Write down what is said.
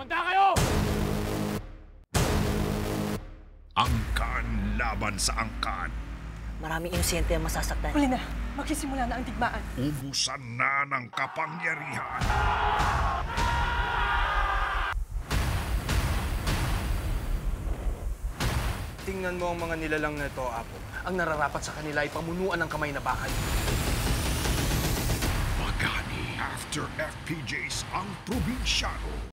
Handa kayo! Angkan laban sa angkan. Maraming inosente ang masasaktan. Huli na. Magsisimula na ang digmaan. Ubusan na ng kapangyarihan. Tingnan mo ang mga nilalang na ito, Apo. Ang nararapat sa kanila ay pamunuan ng kamay na bakal. Pagani after FPJs ang probinsyano.